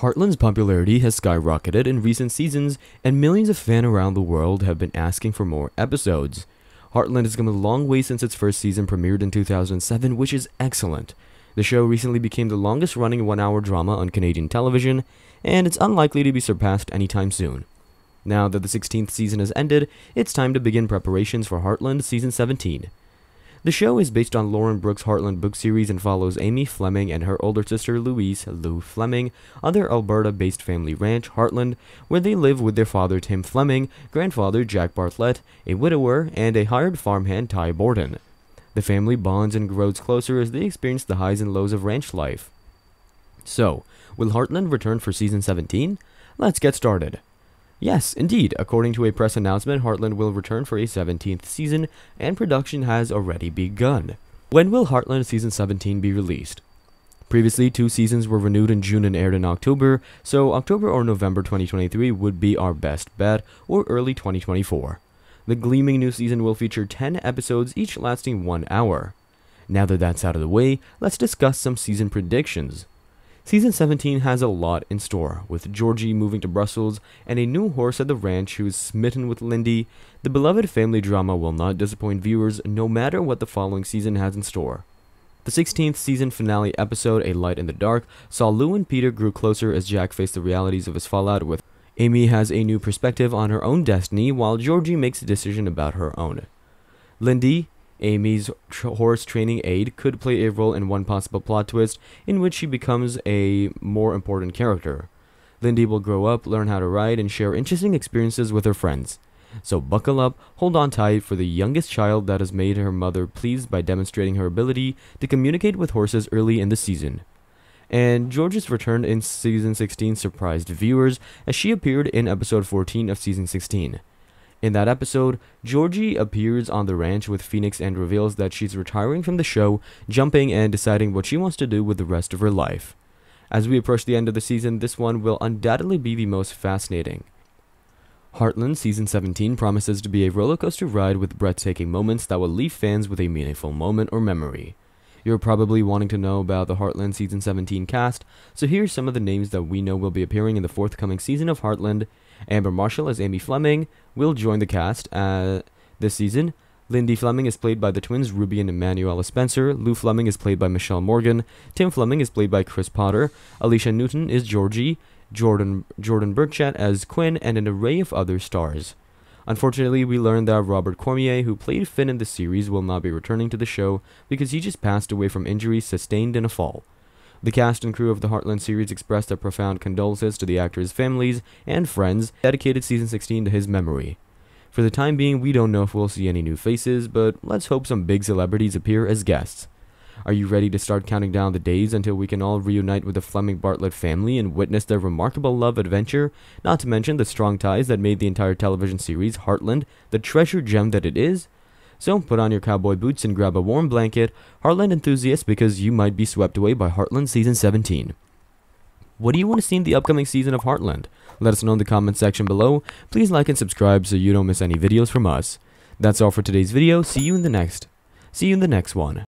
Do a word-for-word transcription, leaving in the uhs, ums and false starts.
Heartland's popularity has skyrocketed in recent seasons, and millions of fans around the world have been asking for more episodes. Heartland has come a long way since its first season premiered in two thousand seven, which is excellent. The show recently became the longest-running one-hour drama on Canadian television, and it's unlikely to be surpassed anytime soon. Now that the sixteenth season has ended, it's time to begin preparations for Heartland Season seventeen. The show is based on Lauren Brooks' Heartland book series and follows Amy Fleming and her older sister Louise Lou Fleming on their Alberta-based family ranch, Heartland, where they live with their father Tim Fleming, grandfather Jack Bartlett, a widower, and a hired farmhand Ty Borden. The family bonds and grows closer as they experience the highs and lows of ranch life. So, will Heartland return for Season seventeen? Let's get started. Yes, indeed, according to a press announcement, Heartland will return for a seventeenth season, and production has already begun. When will Heartland Season seventeen be released? Previously, two seasons were renewed in June and aired in October, so October or November twenty twenty-three would be our best bet, or early twenty twenty-four. The gleaming new season will feature ten episodes, each lasting one hour. Now that that's out of the way, let's discuss some season predictions. Season seventeen has a lot in store, with Georgie moving to Brussels and a new horse at the ranch who is smitten with Lindy. The beloved family drama will not disappoint viewers no matter what the following season has in store. The sixteenth season finale episode, A Light in the Dark, saw Lou and Peter grew closer as Jack faced the realities of his fallout with Amy has a new perspective on her own destiny while Georgie makes a decision about her own. Lindy, Amy's tr horse training aide, could play a role in one possible plot twist in which she becomes a more important character. Lindy will grow up, learn how to ride, and share interesting experiences with her friends. So buckle up, hold on tight for the youngest child that has made her mother pleased by demonstrating her ability to communicate with horses early in the season. And George's return in Season sixteen surprised viewers as she appeared in Episode fourteen of Season sixteen. In that episode, Georgie appears on the ranch with Phoenix and reveals that she's retiring from the show, jumping and deciding what she wants to do with the rest of her life. As we approach the end of the season, this one will undoubtedly be the most fascinating. Heartland Season seventeen promises to be a rollercoaster ride with breathtaking moments that will leave fans with a meaningful moment or memory. You're probably wanting to know about the Heartland Season seventeen cast, so here's some of the names that we know will be appearing in the forthcoming season of Heartland. Amber Marshall as Amy Fleming will join the cast uh, this season. Lindy Fleming is played by the twins Ruby and Emanuela Spencer. Lou Fleming is played by Michelle Morgan. Tim Fleming is played by Chris Potter. Alicia Newton is Georgie. Jordan Jordan Burchett as Quinn, and an array of other stars. Unfortunately, we learned that Robert Cormier, who played Finn in the series, will not be returning to the show because he just passed away from injuries sustained in a fall. The cast and crew of the Heartland series expressed their profound condolences to the actors' families and friends, dedicated Season sixteen to his memory. For the time being, we don't know if we'll see any new faces, but let's hope some big celebrities appear as guests. Are you ready to start counting down the days until we can all reunite with the Fleming Bartlett family and witness their remarkable love adventure, not to mention the strong ties that made the entire television series, Heartland, the treasure gem that it is? So put on your cowboy boots and grab a warm blanket, Heartland enthusiasts, because you might be swept away by Heartland Season seventeen. What do you want to see in the upcoming season of Heartland? Let us know in the comment section below. Please like and subscribe so you don't miss any videos from us. That's all for today's video. See you in the next. See you in the next one.